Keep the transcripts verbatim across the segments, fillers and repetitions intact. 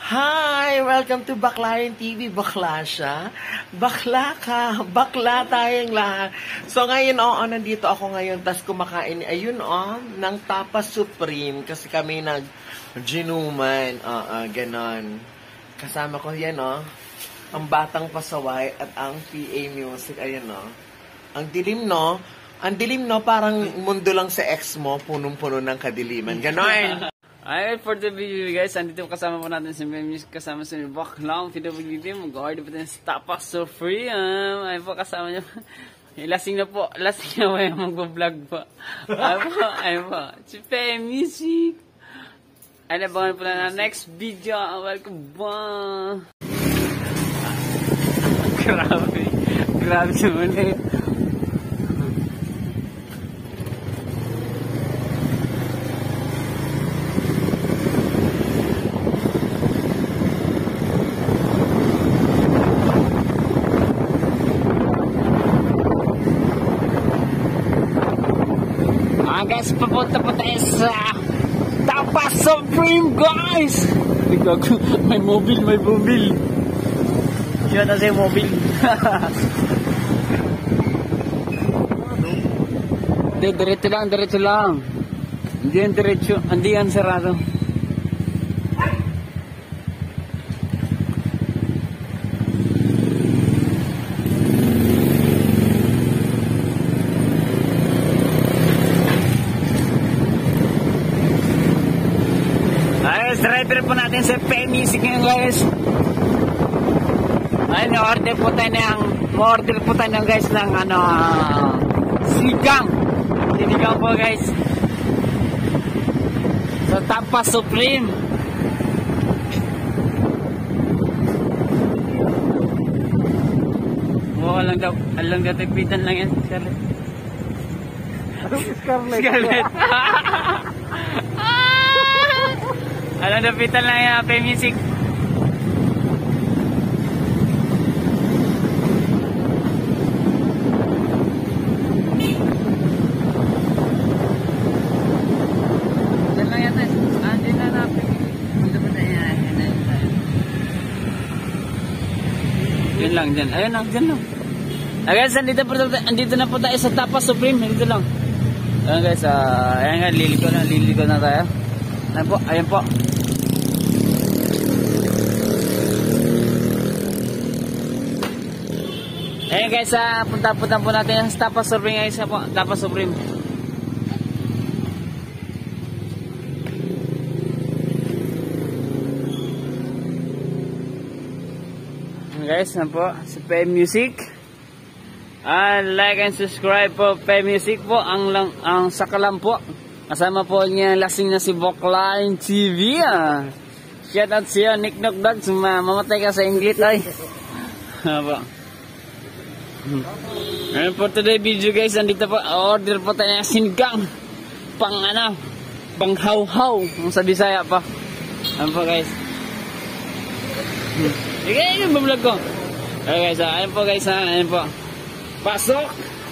Hi! Welcome to Baklayan T V. Bakla siya? Bakla ka! Bakla tayong lahat. So ngayon, oo, oh, nandito ako ngayon, tas kumakain, ayun, oh, ng Tapas Supreme. Kasi kami nag-ginuman. Oo, uh, uh, ganon. Kasama ko yan, oh, ang Batang Pasaway at ang P A Music. Ayun, oh. Ang dilim, no? Ang dilim, no? Parang mundo lang sa ex mo, punong-puno ng kadiliman. Ganon! Alright, for the video guys, andito kasama po natin si Memis, kasama si Baklang, P W D, mag-order po tayo sa Tapas Supreme. Ayun po, kasama niya. Lasing na po, lasing na po yung mag-vlog po. Ayun po, ayun po. Si Memis. Ayun, abangan po na na next video. Welcome ba? Grabe, grabe siya muli. Guys, papunta po tayo sa Tapas Supreme, guys! May mobile, may mobile. Siya na siya mobile. Hindi, diretso lang, diretso lang. Hindi yan diretso, hindi yan sarado. Rider po natin sa P Music ngayon, guys. Ayun, order po tayo ng order po tayo ng guys ng ano, uh, sinigang. Sinigang po, guys. So, Tapas Supreme. Oh, alang daw, alang daw tagpitan lang yan, Scarlett. Scarlett. Scarlett. Alam, napitan lang yung P Music. Diyan lang yata. Ah, diyan lang na P Music. Punta pa tayo. Diyan lang, diyan. Ayun lang, diyan lang. Ah guys, andito, po, andito na po tayo sa Tapas Supreme. Dito lang. Ayun guys, uh, ayan nga, liliko na, liliko na tayo. Ayun po, ayun po. Ayan guys, uh, punta-punta po natin sa Tapas Supreme guys, po, Tapas Supreme. Ayan guys, yan po, sa P Music. Uh, like and subscribe po, P Music po, ang, lang, ang sakalam po. Kasama po niya lasing na si Baklayan T V. Ah. Shout out siya, Nick Knock Dog, mamatay ka sa English ay. Apa? And for today video guys, andito po, order po tayo ng sinigang. Pang ano, pang haw-haw, ang sa Bisaya pa. Ano po guys? Okay, yun ba vlog ko? Okay guys, ayun po guys, ayun po. Pasok!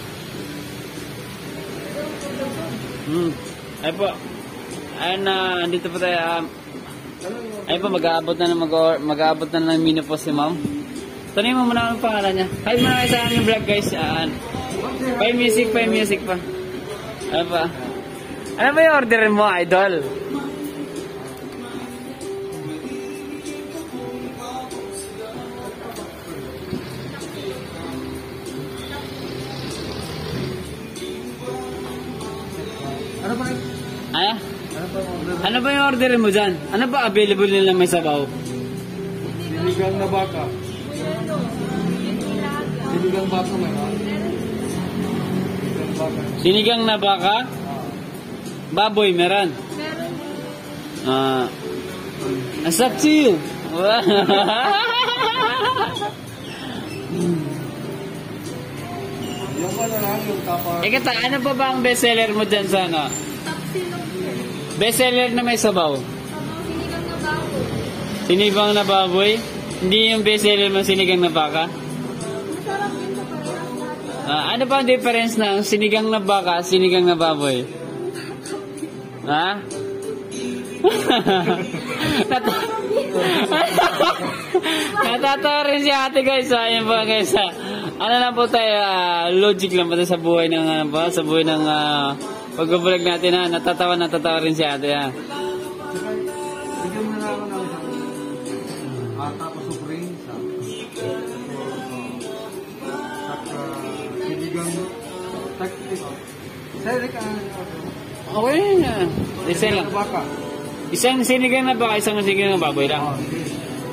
Hmm, ayun po. Ayun na, uh, andito po tayo. Um, ayun po, mag-aabot na mag-aabot na ng menu po si ma'am. Tanay mo muna ang pangalan niya. Hi muna kayo sa aming vlog guys. Uh, P Music, P Music pa. Ano pa? Ano ba yung order mo, idol? Ano ba? Ano? Ano ba yung order mo dyan? Ano ba available nila may sabaw? Sinigang na baka. Sinigang baka may ha? Sinigang na baka? Baboy, meron? Meron. Ah. It's up to you. Yung pa na lang yung tapar. Eh, kata, ano pa ba ang bestseller mo dyan sa ano? Tapsilog. Bestseller na may sabaw? Sinigang na baboy. Sinigang na baboy? Hindi yung bestseller mo sinigang na baka? Masarap din sa parehas natin. Ah, ano pa ang difference ng sinigang na baka, sinigang na baboy? Ha? Nat Natatawa rin si ate guys. So, ayun po guys. ah. Ano lang po tayo, ah, logic lang po tayo sa buhay ng, ano po, sa buhay ng uh, pagbabulag natin ha. Natatawa, natatawa rin si ate ha. Bigyan mo na ako ng isang ah, tapos supreme sa at sinigang taktik. Sari ka Okay na. Isa lang. baka. Isang sinigang na baka, isang sinigang na baboy lang. Oh, sige.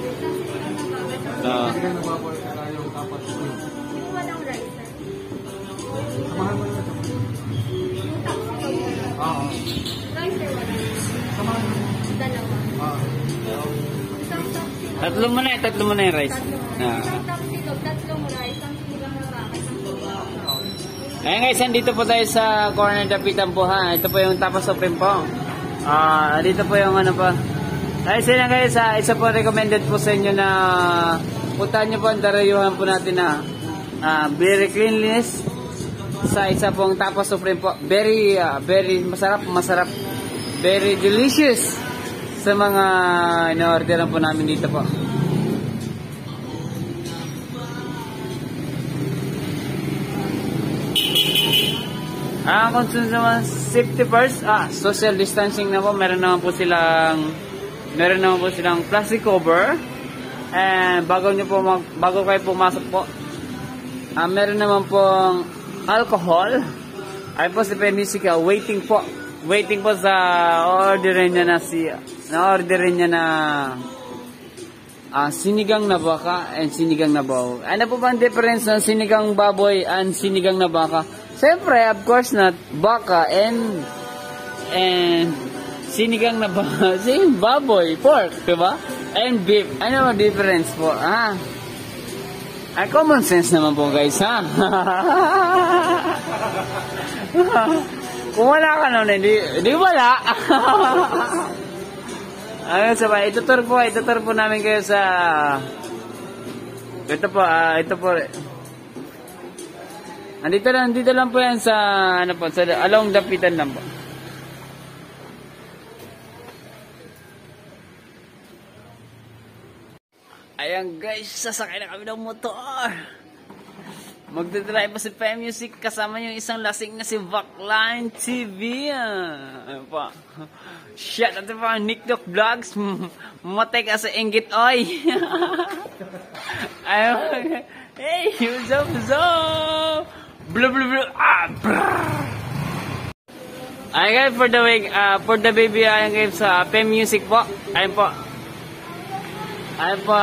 Oo. Sinigang na baboy at saka yung tapos supreme. Walang rice, sir. Samahan mo na ito. Yung tapos silog. Oo. Rice, sir, wala. Samahan mo. Dalawa. Ah. Isang tapos silog. Tatlo mo na eh, tatlo mo na yung rice. Tatlo. Ah. Isang tapos silog, tatlong rice, isang sinigang na baka, isang silog. Ayan guys, andito po tayo sa corner dapitan po ha. Ito po yung Tapas Supreme po. Ah, dito po yung ano pa. Guys, yun lang guys, ah, isa po recommended po sa inyo na puntahan nyo po ang darayuhan po natin na ah, very cleanliness sa isa pong Tapas Supreme po. Very, ah, very masarap, masarap. Very delicious sa mga ina-orderan po namin dito po. Ah, kung naman safety first, ah, social distancing na po. Meron naman po silang meron naman po silang plastic cover. And bago niyo po mag, bago kayo pumasok po, ah, meron naman pong alcohol. Ay po si Pemisika, waiting po. Waiting po sa orderin niya na si na orderin niya na ah, sinigang na baka and sinigang na baboy. Ano po ba ang difference ng sinigang baboy and sinigang na baka? Siyempre, of course not, baka and and sinigang na baka, same baboy, pork, diba? And beef. Ano ang difference po? Ah, ay, common sense naman po guys, ha? Kung wala ka naman, hindi, hindi wala. Ayun, sabay, itutur po, itutur po namin kayo sa, ito po, ah, ito po, andito lang, dito lang po yan sa, ano po, sa along dapitan lang po. Ayan guys, sasakay na kami ng motor. Magdadrive pa si P M Music kasama yung isang lasing na si Backline T V. Ah. Ayun pa. Shit, ito pa, Nick Doc Vlogs. Matay ka sa inggit, oy. Ayun. Hey, what's up, what's up? Blah, blah, blah. Ah, brrr. Ayun guys, for the week, uh, for the baby, ayun guys, sa P M Music po. Ayun po. Ayun po.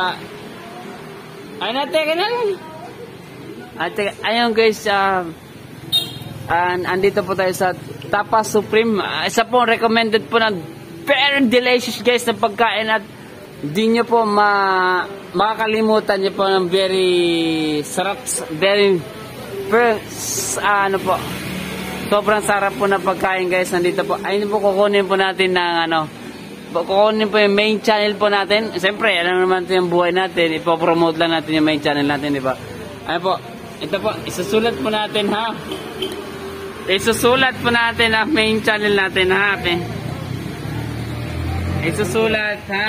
Ayun na, teka na lang. At ayun guys, uh, uh, andito po tayo sa Tapas Supreme. Uh, isa po recommended po na very delicious guys na pagkain at di nyo po ma makakalimutan nyo po ng very sarap, very first, uh, ano po, sobrang sarap po na pagkain guys. Nandito po, ayun po kukunin po natin ng ano, kukunin po yung main channel po natin. Siyempre, alam naman ito yung buhay natin, ipopromote lang natin yung main channel natin, di ba? Ayun po. Ito po, isusulat po natin ha. Isusulat po natin ang main channel natin ha. Isusulat ha.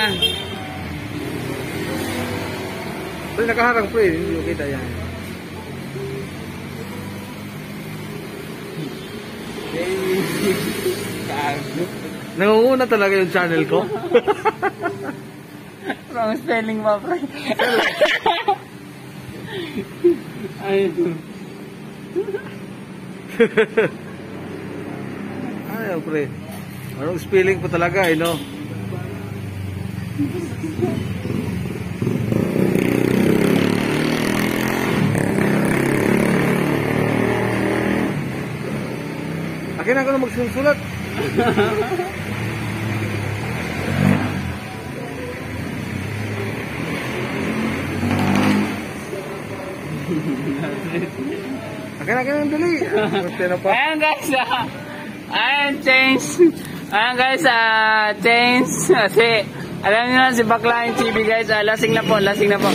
Ay, nakaharang po eh. Hindi ko kita yan. Nangunguna talaga yung channel ko. Wrong spelling pa, pre. Ay, Ayaw, pre. Anong spelling po talaga, eh, no? Akin ako na magsusulat. Akin akin ang dali. ayan guys, ah, ayan change. Ayan guys, ah, change. Kasi, alam nyo na si Backline T V guys, ah, lasing na po, lasing na po.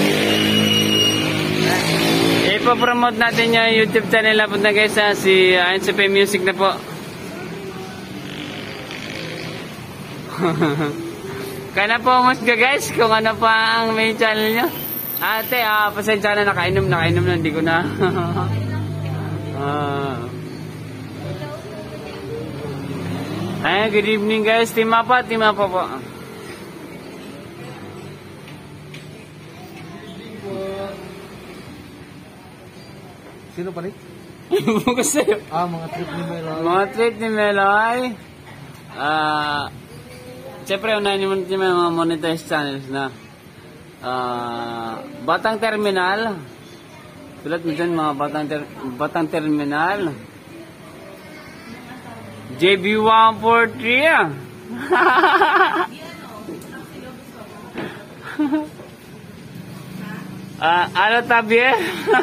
Ipo-promote natin yung YouTube channel na po na guys, ah, si N C P Music na po. Kaya na po umusga guys kung ano pa ang main channel nyo. Ate, ah, pasensya na, nakainom, nakainom na, hindi ko na. ah. Ay, good evening guys, Team Apa, Team Apa po. Sino pa rin? Bukas sa'yo. Ah, mga trip ni Meloy. Mga trip ni Meloy. Ah, siyempre, unahin nyo muna yung mga monetized channels na ah, Batang Terminal. Sulat mo dyan mga Batang, ter Batang Terminal. J B one forty-three. Ah, ano tabi eh?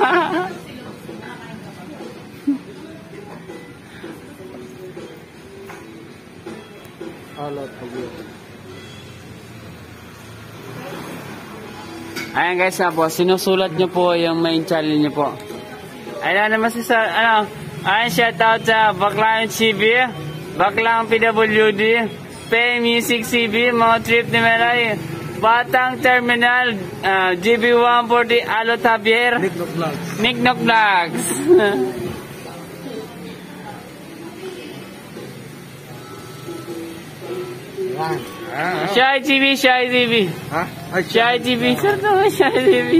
Alat, pag-iwan. Ayan guys, na po, sinusulat nyo po yung main channel nyo po. Ayan naman si Sir, ano, ayan, shoutout sa Baklang C B, Baklang P W D, Pay Music C B, mga trip ni Meloy, Batang Terminal, uh, G B one forty, Alo Javier, Nick Knock Vlogs. Nick Knock Vlogs. Yan. Ah, ah. Shy T V, Shy T V. Ha? Ay, Shy T V, sir naman Shy T V.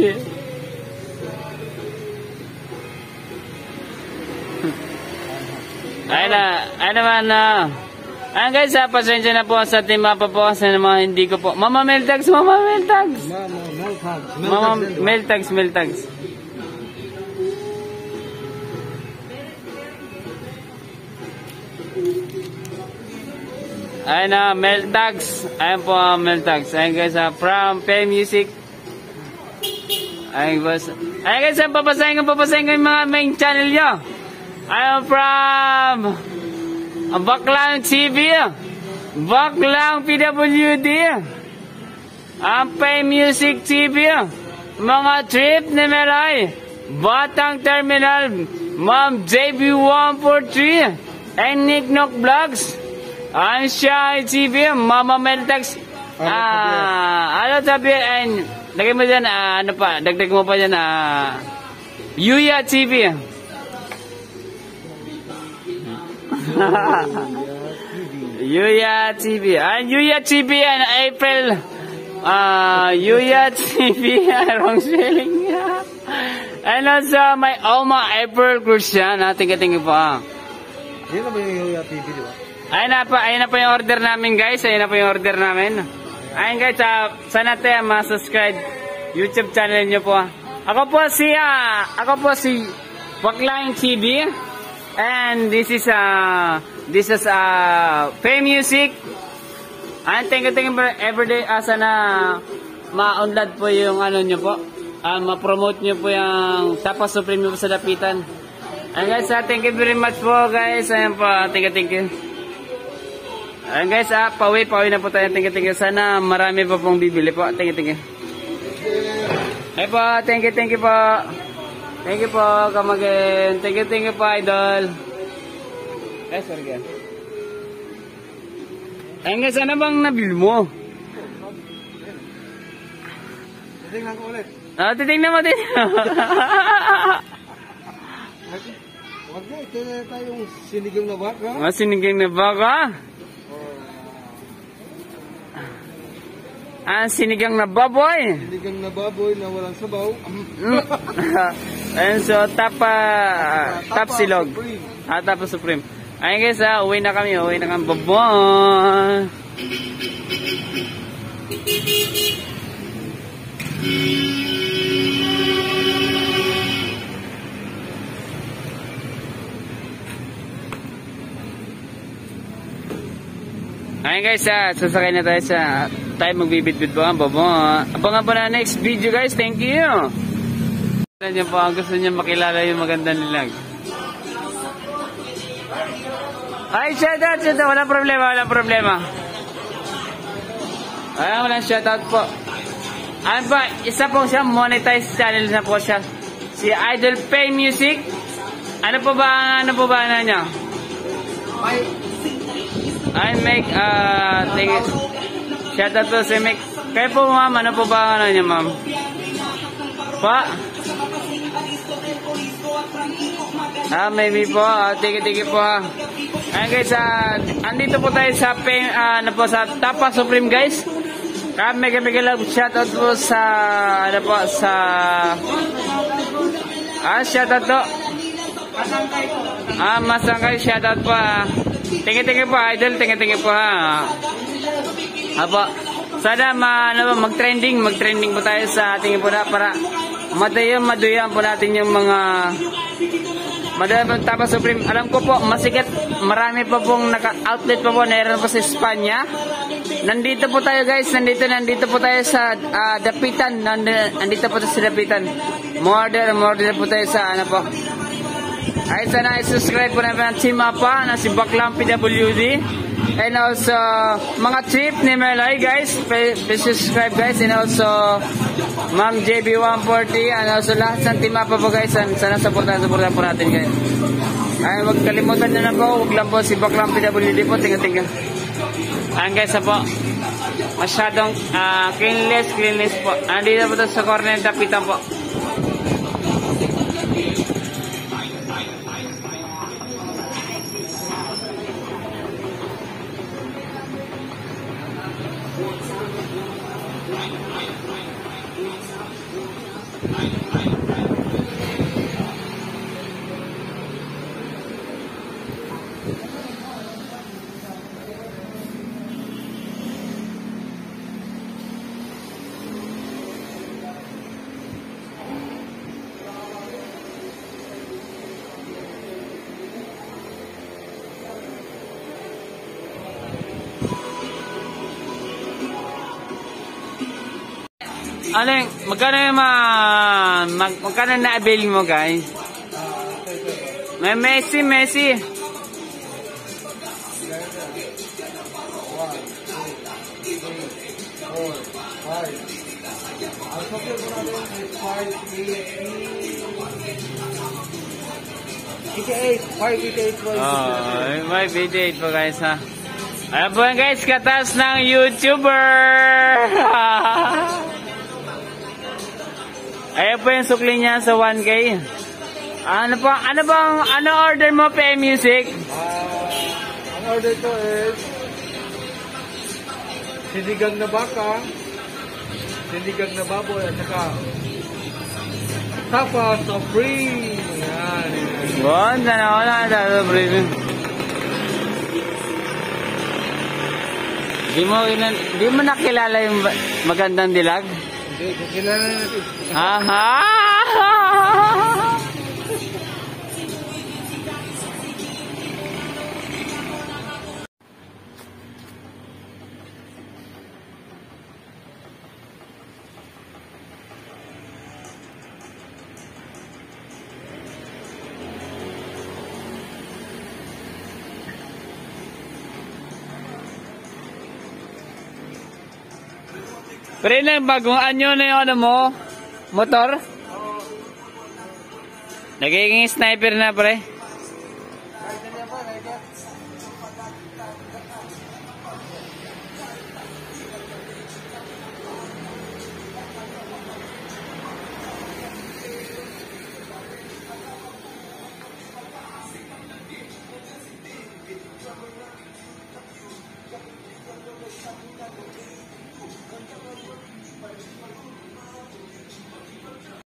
Ay na, ay naman na. Ayan guys, ha, pasensya na po sa team Apa po sa mga hindi ko po. Mama Meltags, Mama Meltags. Mama, Meltags. Mama Meltags, Meltags. Ayan na, Meltags. Ayan po ang Meltags. Ayan guys, ha, from Pay Music. Ayan guys. Ayan guys, ha, papasahin ko, papasahin ko yung mga main channel nyo. Ayan from Baklang T V, Baklang P W D, ang Pay Music T V, mga trip ni Meloy, Batang Terminal, Ma'am J B one forty-three, and Nick Knock Vlogs, ang Shy T V, Mama Meltags, ah, ano sabi, and lagay mo dyan, ah, ano pa, dagdag mo pa dyan, ah, Yuya T V. Yuya T V. Ah, Yuya T V and April. Ah, Yuya T V. Wrong spelling. And also, my Oma April Christian. Ah, tingka-tingka pa. Yan na ba yung Yuya T V, di ba? Ayun na pa, ayun na pa yung order namin, guys. Ayun na pa yung order namin. Ayun, guys, ah, sana tayo ma-subscribe YouTube channel nyo po. Ako po si, ah, ako po si Baklang T V. And this is uh this is uh Pay Music. And thank you, thank you everyday uh, sana ma-unlad po yung ano nyo po. Uh, ma-promote nyo po yung Tapas Supreme po sa Dapitan. And guys, uh, thank you very much po guys. Ayan po, thank you, thank you. And guys, uh, pauwi, pauwi na po tayo. Thank you, thank you. Sana marami po pong bibili po. Thank you, thank you. Ayan po, thank you, thank you po. Thank you po, come again. Thank you, thank you po, idol. Eh, sorry guys. Ayun guys, ano bang nabil mo? Titingnan ko ulit. Ah, titingnan mo din. Wag na, ito na tayong sinigang na baka. Mas siniging na baka? Ah, sinigang na baboy. Sinigang na baboy na walang sabaw. Ayun, so, tapa, tap silog. Ah, tapa supreme. Ayun guys, ah, uwi na kami, uwi na kami. Bye-bye. Ayun guys, ah, sasakay na tayo sa tayo magbibit-bit po. Baba. Abangan po na next video guys. Thank you. Gusto po, gusto niyo makilala yung magandang nilag. Ay, shout out, shout out. Wala problema, wala problema. Ay, wala shout out po. Ano ba, isa po siya, monetized channel na po siya. Si Idol Pay Music. Ano po ba, ano po ba na niya? I make, uh, think, Shout out po si Mick. Kayo po ma'am, ano po ba ano niya ma'am? Pa? Ah, maybe po. Ah, tiki-tiki po ha. Ayan guys, ah, andito po tayo sa pen, ah, ano po, sa Tapa Supreme guys. Kami kami love shout out po sa ano po sa ah shout out to. Ah, Masangkay shout out po. Ah. Tingin-tingin po idol, tingin-tingin po ha. Apo. Sana ma, ano, mag-trending, mag-trending po tayo sa ating po na para madayang maduyan po natin yung mga madayang Tapa Supreme. Alam ko po, masikat, marami pa pong naka-outlet pa po, meron po sa Espanya. Nandito po tayo guys, nandito, nandito po tayo sa uh, Dapitan, nandito po tayo sa Dapitan. More more po tayo sa ano po. Ay, sana i-subscribe po namin ang Team Apa na si Baklang P W D. And also, mga trip ni Melay guys, please subscribe guys. And also, Ma'am J B one forty. And also, lahat ng Team Apa po guys. Sana supportan, supportan po natin guys. Ay, huwag kalimutan nyo na po. Huwag lang po si Baklang P W D po. Tingnan-tingnan. Ayan guys, po. Masyadong uh, cleanless, cleanless po. Andito po sa corner ng Dapitan po. Ano yung, magkano yung ma, mag, magkano na-avail mo guys? May Messi, Messi. eighty-eight, five eighty-eight po. Oh, may eighty-eight po guys ha. Ayan po guys, katas ng YouTuber. Ayan po yung sukli niya sa one K. Ano pa, ano bang, ano order mo P M Music? Uh, ang order ko is sinigang na baka, sinigang na baboy, at saka Tapa Supreme. Yan. Bon, sana wala na Tapa Supreme. Di mo, di mo nakilala yung magandang dilag? Hindi, kilala natin. Aha! Pre, na bagong anyo na yung ano mo? Motor? Nagiging sniper na pre.